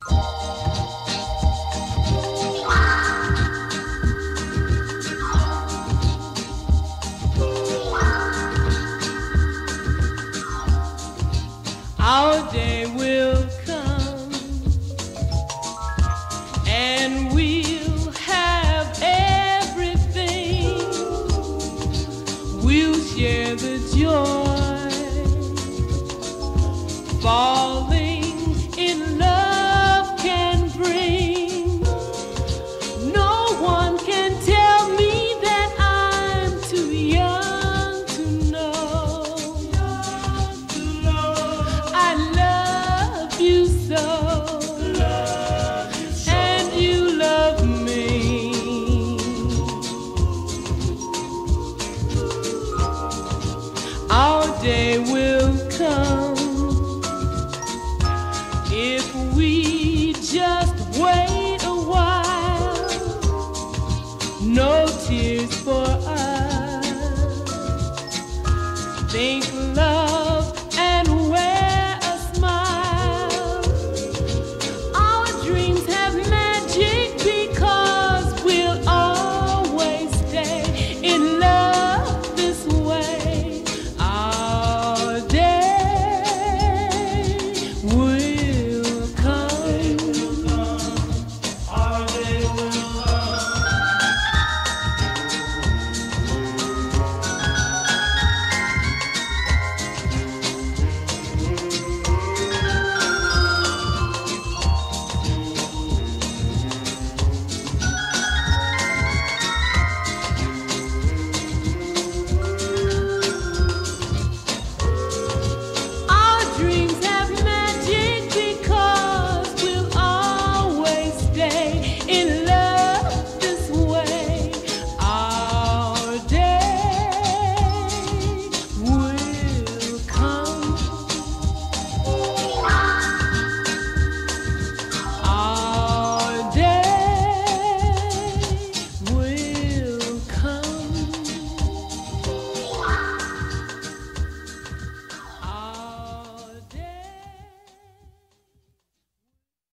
Our day will come and we'll have everything. We'll share the joy, falling in love can bring. No one can tell me that I'm too young to know. I love you so, and you love me. Our day will come if we just wait a while. No tears for